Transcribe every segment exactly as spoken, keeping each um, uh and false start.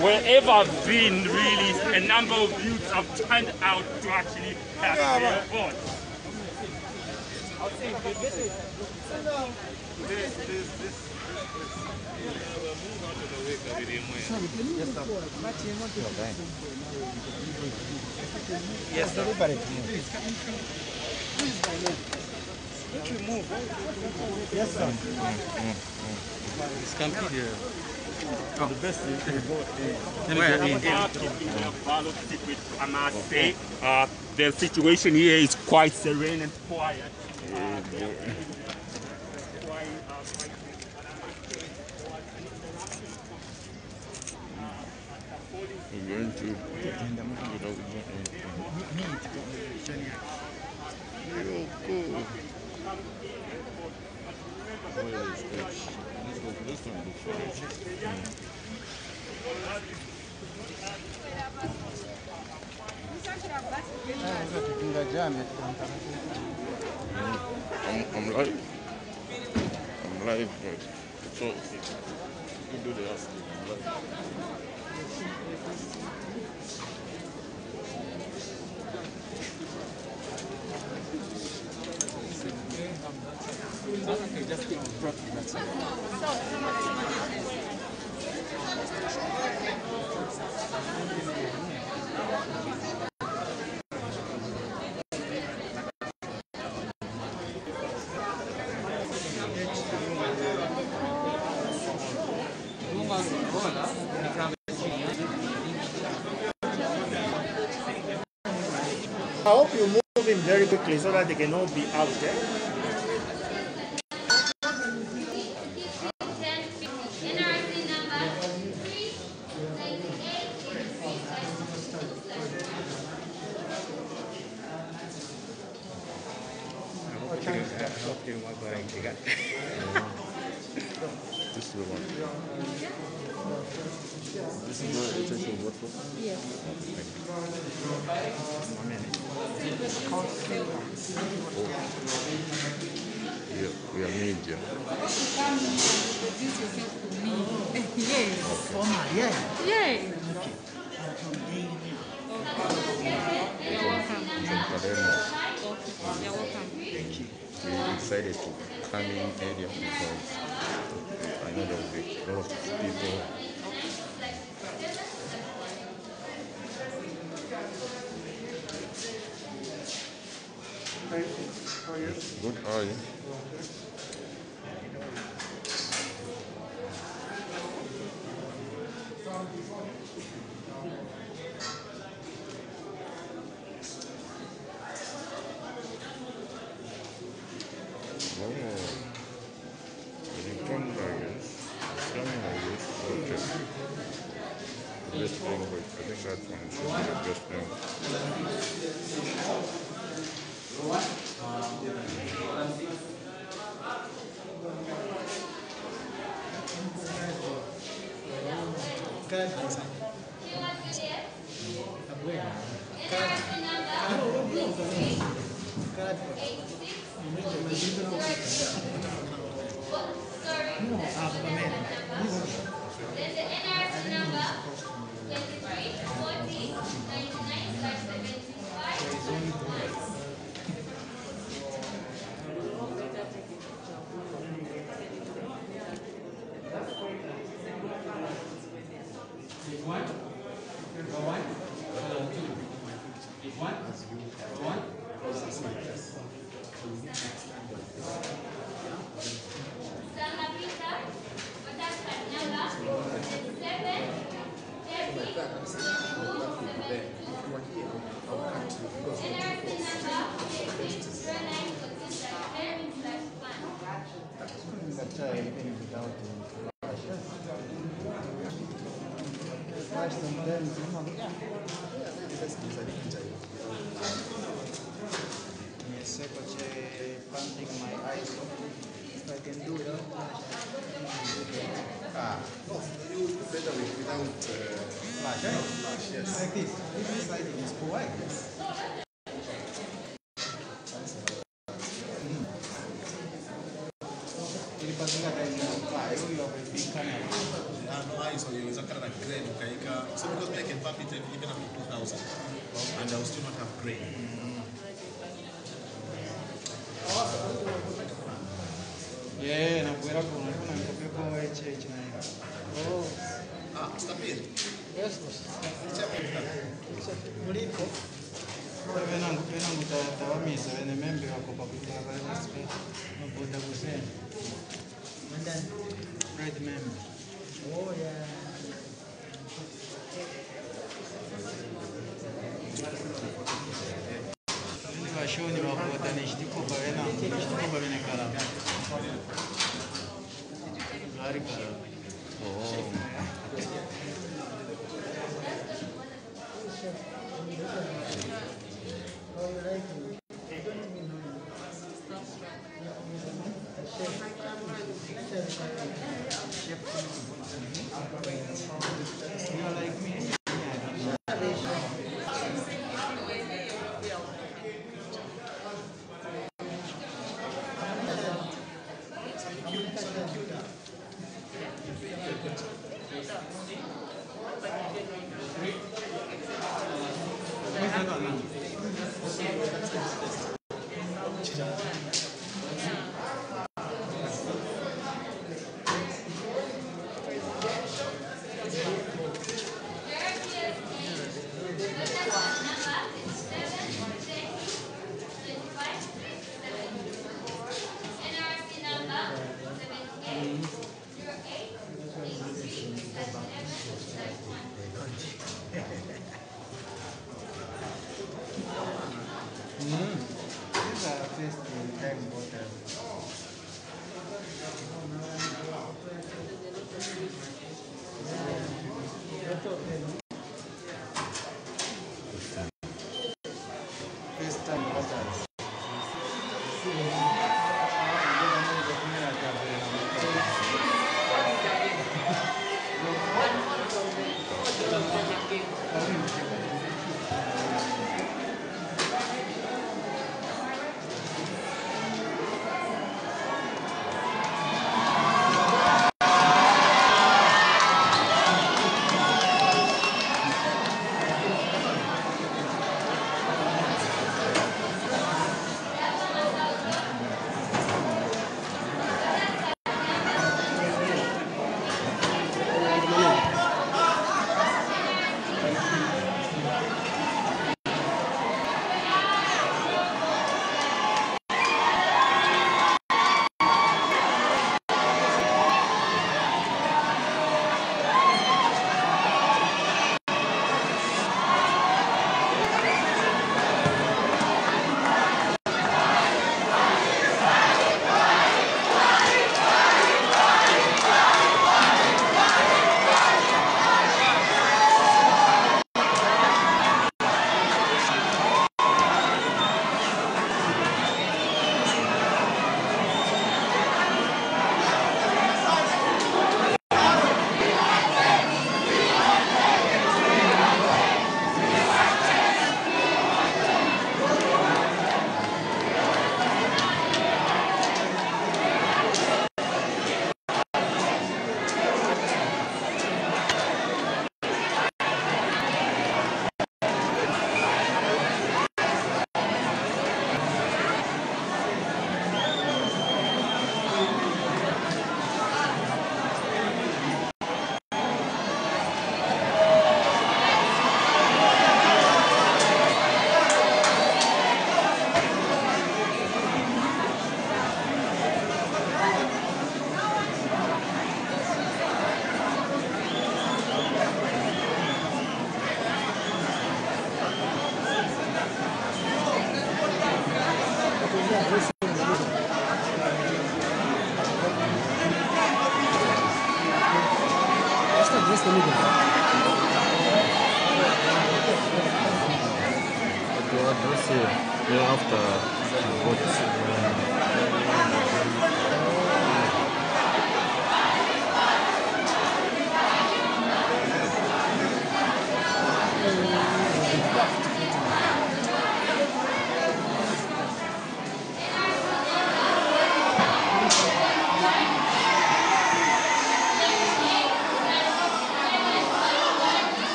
wherever I've been, really, a number of youths have turned out to actually have their vote. This, this, this, this. Yes, sir. Everybody move. Don't you move? Yes, sir. It's computer. Oh. The best is to go in. Well, in part of the ballot secret, I must say, uh, the situation here is quite serene and quiet. Uh, We're going to I'm, I'm live. I'm live. So you can do the asking. I'm live. Okay, just keep dropping that side. I hope you move in very quickly so that they can all be out there. This is the one. This is where it takes your vote for? Yes. One minute. Oh. Yeah, we are media. Come introduce yourself to me. Yes. Former, yeah. Yes. You're welcome. You're welcome. Thank you. We decided to come in area because I know there will be a lot of people. How are you? Good, how are you? Best language. I think that one should be the best language. Planting my eyes off. If I can do it, ah, no, better without uh, flash. Eh? Flash, yes. Like this. If this lighting is cool, like this. Ili patinga kazi na flash, huyo amepika na. Na eyes on you, zakara na green, kaika So because I can pump it even up to two thousand, and I will still not have grain. Yeah, na kuera kuna kuna mkopepo wa H H na hiyo. Oh. Ah, stapeli. Yes, boss. Muliko. Wewe nangu pena ngutawamisa wene membe wako pakutia pale nasipe. Maboda kusema. Mandani. Right member. Oh yeah. Ni washoni waboda ni shtiko bawena, shtiko bawena kala. Gari kala. Oh. You like me?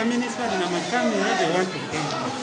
the municipality na come here, they want to change.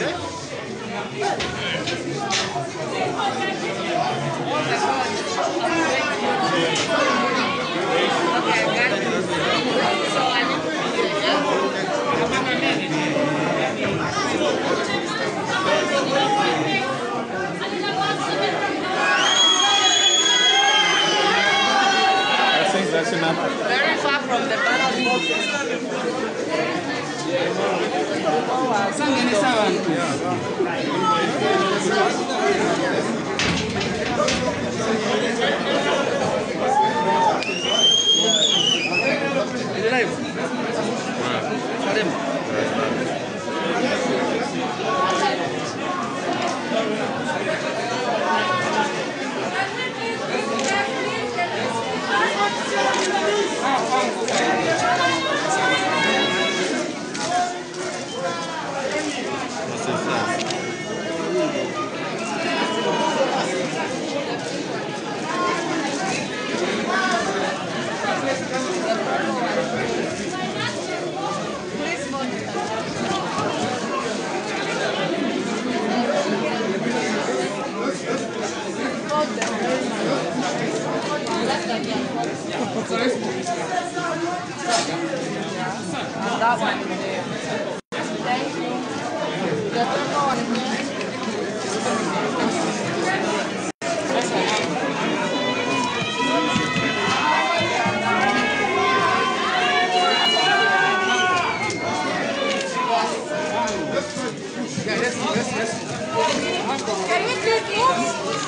Very far from the ballot box. That one in there. Thank you. The other one in there. Can we take it?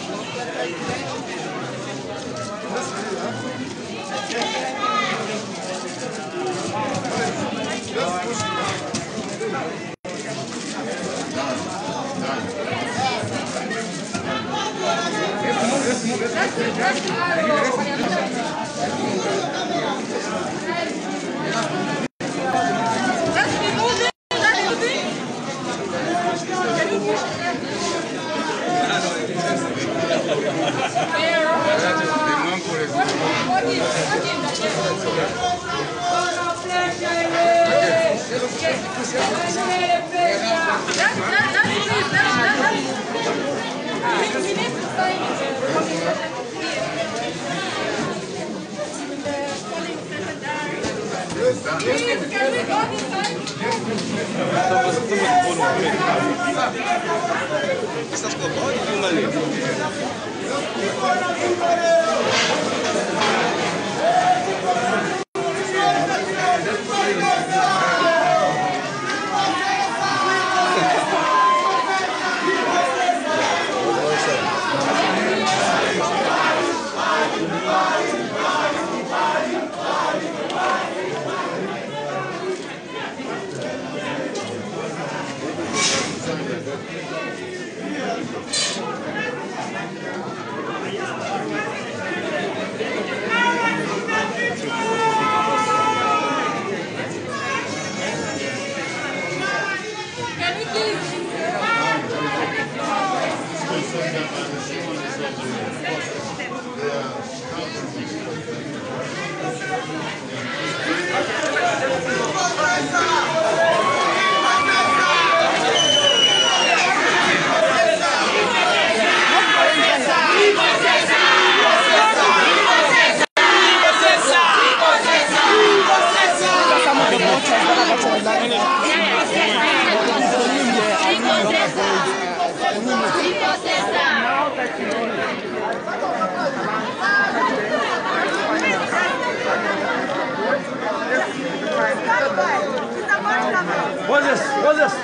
What's this? What's this?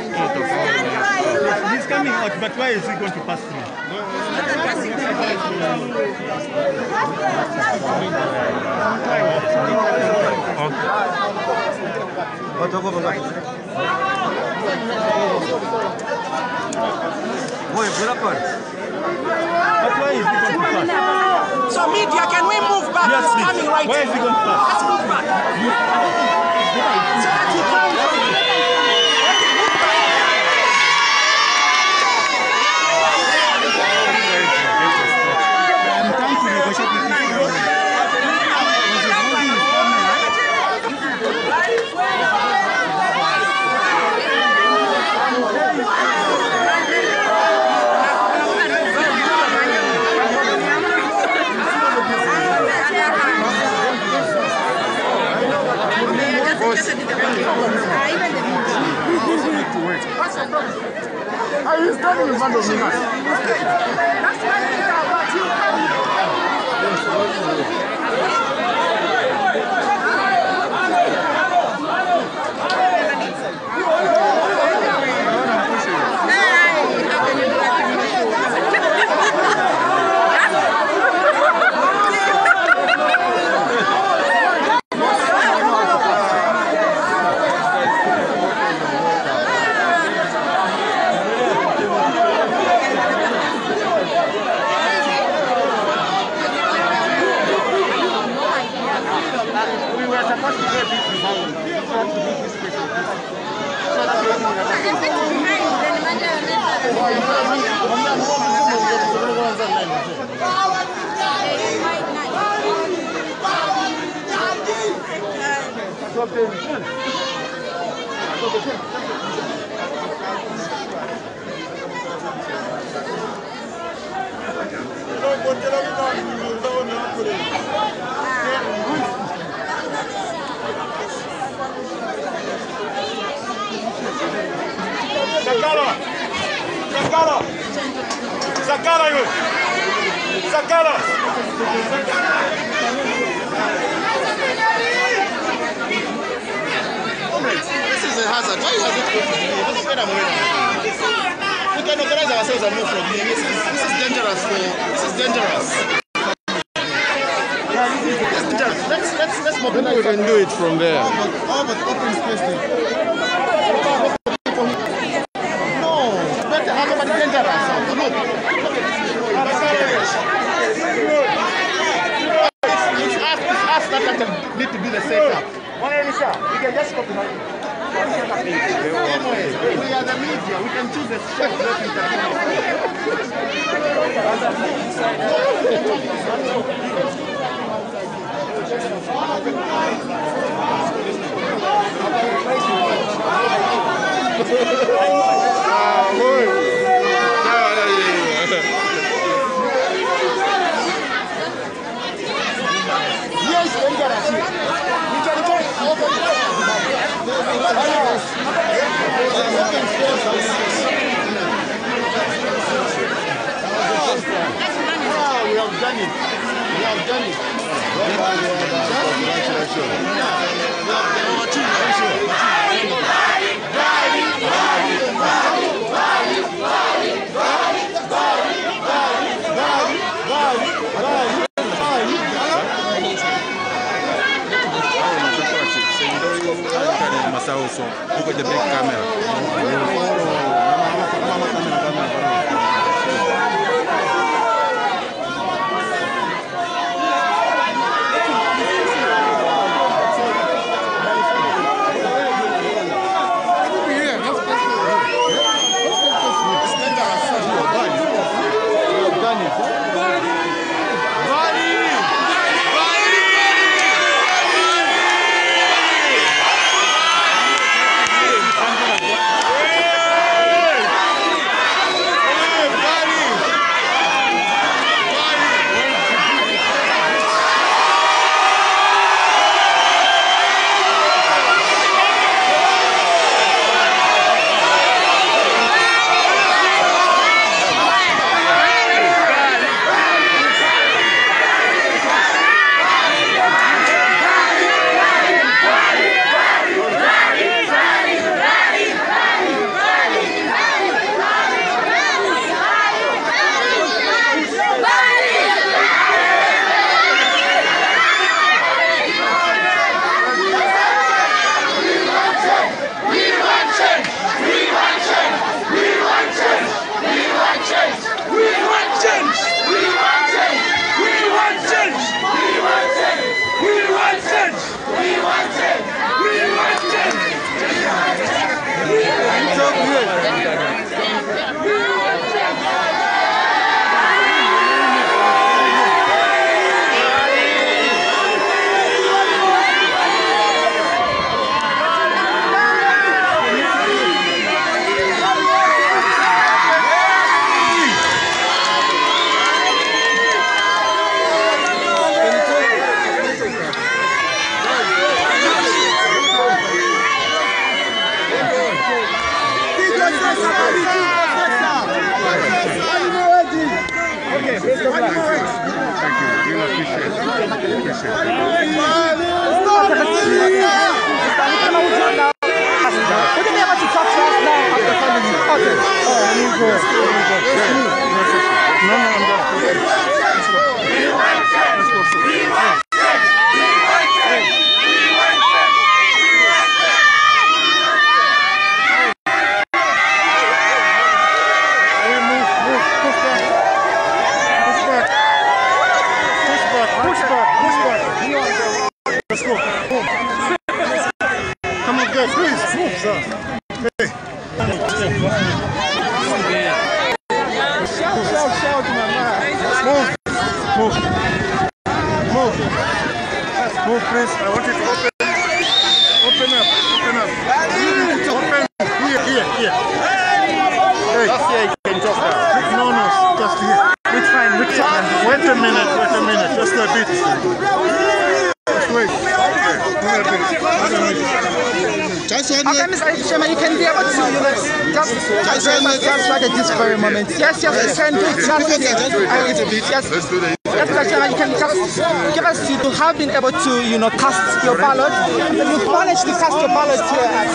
He's coming out, but why is he going to pass through? Boy, pull up on. But why is he going to pass? So media, can we move back? Yes, He's coming right why is he going to pass? Let's move back. So that he comes. I'm trying to negotiate with you. just did the one. Ah, even the movie. I was standing in front of me now. That's why you are what you Sakala! Sakala! Sakala yun! Sakala! This is a hazard. Why has it got to be? This is where I'm wearing. We can organize ourselves and move from here. This is, this is dangerous. For, this is dangerous. Yeah, this is dangerous. Let's, let's, let's mobilize. We can do it from there. How about, how about open space there? No, better. How about dangerous? Look. It's us, it's us that actually need to do the setup. We can just copy right now. Anyway, we are the media. We can choose the chef that we yes, we can just open. We have done it. We have done it. Also, look at the big camera. Yeah! Okay, praise the Lord. Thank you. We appreciate it. Appreciate it. Would you be able to talk to us now after calling you? Okay. Oh, let me go. No, no, I'm done. Let's go. Boom. Come on, guys, please. Move, sir. Hey. Shout, shout, shout, my man. Move. Move. Move. Move, please. I want you to open. Open up. Open up. Open. Here, here, here. Hey. That's here. You can talk now. No, no, just here. Which fine, which fine. Wait a minute, wait a minute. Just a bit. Wait. Okay, Mister Chairman, you can be able to, you know, just just like at this very moment. Yes, yes, you can do it. Just, yes, Let's do the yes, Mister Chairman, you can just give us you have been able to, you know, cast your ballot. You've managed to cast your ballot here at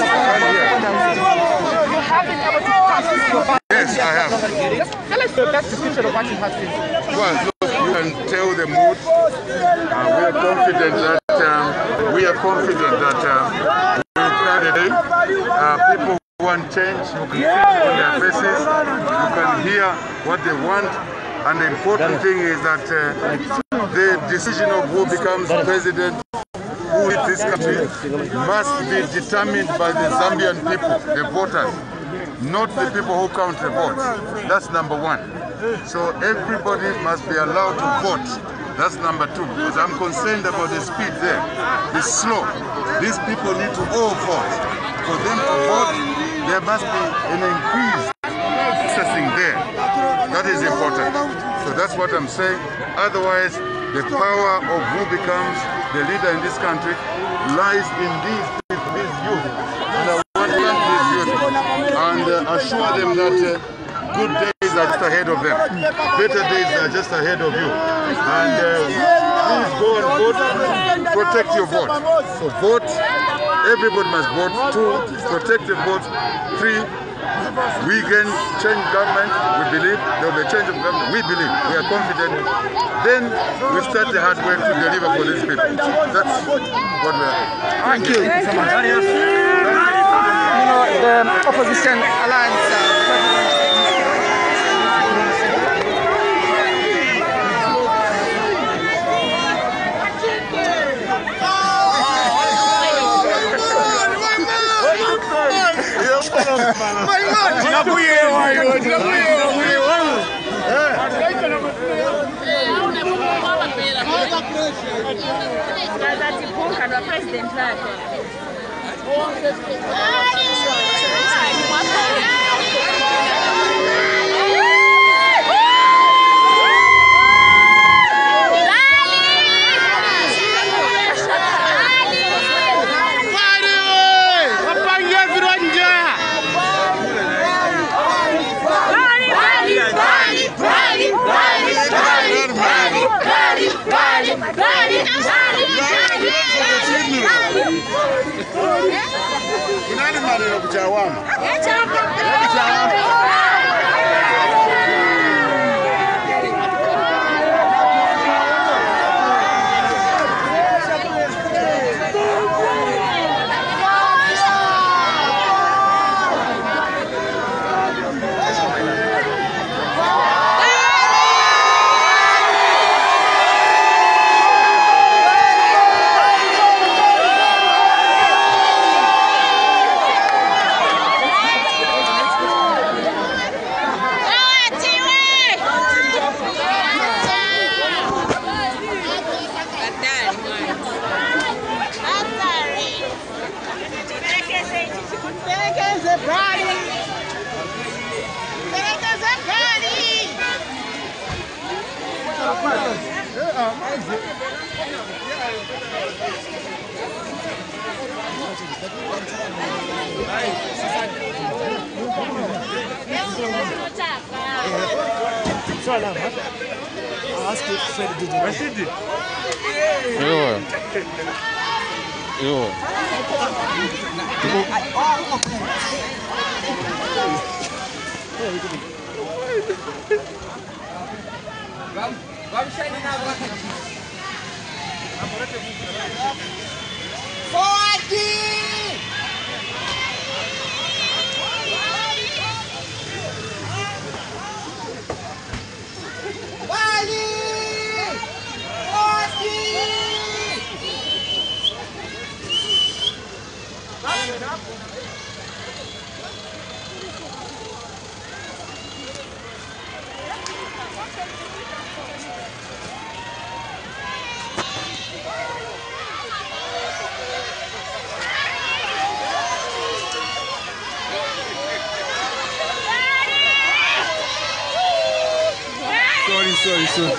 You have been able to cast your ballot. Yes, I have. Tell us the best description of what you have seen. Well, look, you can tell the mood. Uh, we are confident that um, we are confident that uh, we'll start the day. Uh, people who want change, you can see it on their faces. You can hear what they want. And the important thing is that uh, the decision of who becomes president, who leads this country, must be determined by the Zambian people, the voters, not the people who count the votes. That's number one. So everybody must be allowed to vote. That's number two, because I'm concerned about the speed there. It's slow. These people need to all vote. For them to vote, there must be an increase processing there. That is important. So that's what I'm saying. Otherwise, the power of who becomes the leader in this country lies in these, these youth. And I want to thank these youth and uh, assure them that uh, good days are just ahead of them. Better days are just ahead of you. And uh, please go and vote. Protect your vote. So vote. Everybody must vote. Two, protect the vote. Three, we can change government. We believe there will be a change of government. We believe. We are confident. Then we start the hard work to deliver for these people. That's what we are. Thank you. Thank you so much. You know, the opposition alliance uh, president. So now, I'll ask you to say the digit. What's it? Yo. Yo. Vamos sair na água. Forte! Sorry, sorry, sorry.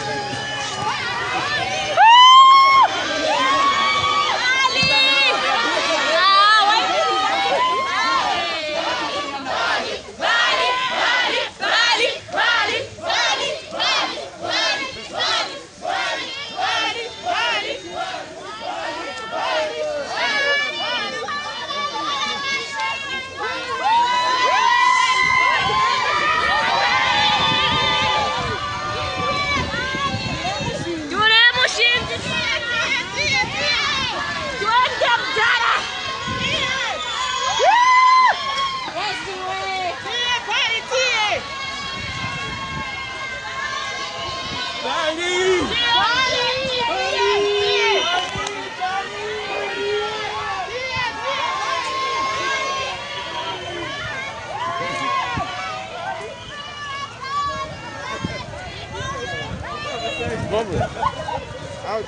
Vamos. Ah,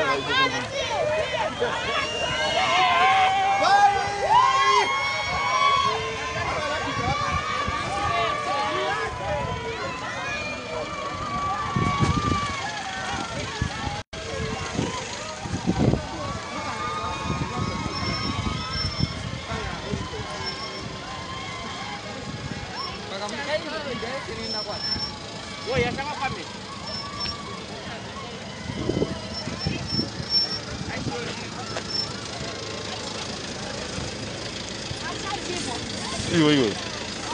Oi, essa é uma família. Igo, igo.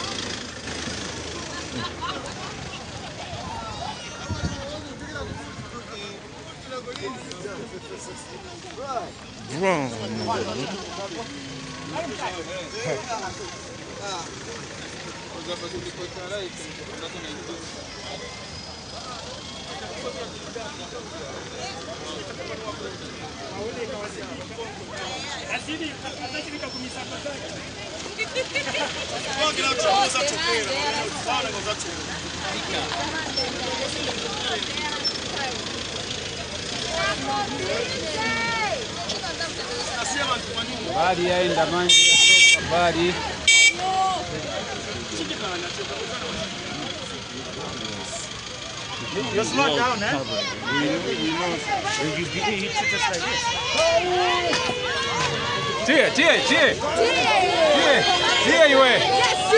Bari ainda mais bari. You slow down, eh? We know, we know. When you get it, hit just like this. Tia, tia, tia. Tia, tia, you way. Yes,